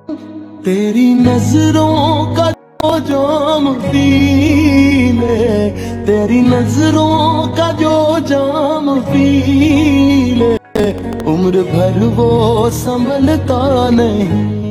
तेरी नजरों का जो जाम पी ले, तेरी नजरों का जो जाम पी ले, उम्र भर वो संभलता नहीं।